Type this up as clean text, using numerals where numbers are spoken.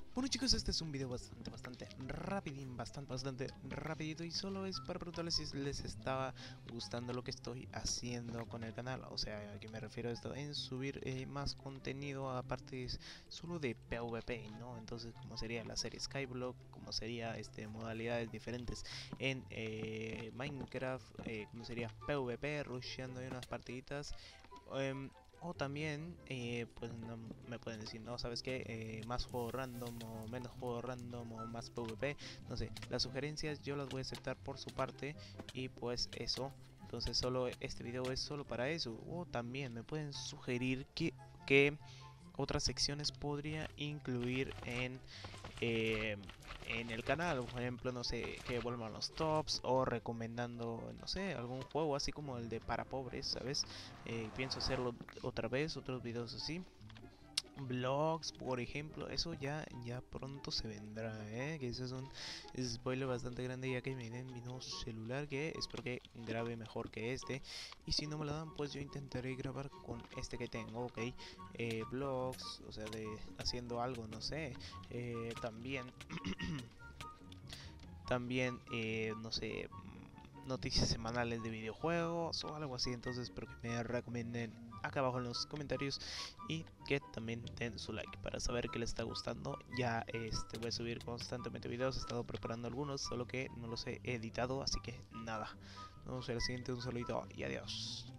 Bueno chicos, este es un video bastante rapidín, bastante rapidito, y solo es para preguntarles si les estaba gustando lo que estoy haciendo con el canal. O sea, ¿a qué me refiero a esto? En subir más contenido aparte solo de PvP, ¿no? Entonces, como sería la serie Skyblock, como sería modalidades diferentes en Minecraft, como sería PvP, rusheando ahí unas partiditas. O también, pues no, me pueden decir, no, ¿sabes qué? Más juego random o menos juego random o más PvP. No sé, las sugerencias yo las voy a aceptar por su parte y pues eso. Entonces solo este video es solo para eso. O también me pueden sugerir que otras secciones podría incluir eh, en el canal. Por ejemplo, no sé, que vuelvan los tops o recomendando, no sé, algún juego así como el de para pobres, ¿sabes? Pienso hacerlo otra vez, otros videos así. Vlogs, por ejemplo, eso ya pronto se vendrá, que eso es un spoiler bastante grande, ya que me den mi nuevo celular, que espero que grabe mejor que este. Y si no me lo dan, pues yo intentaré grabar con este que tengo, ok. Vlogs, o sea, de haciendo algo, no sé. También también, no sé, noticias semanales de videojuegos o algo así. Entonces espero que me recomienden acá abajo en los comentarios y que también den su like para saber que les está gustando. Ya voy a subir constantemente videos, he estado preparando algunos, solo que no los he editado, así que nada. Nos vemos en la siguiente, un saludito y adiós.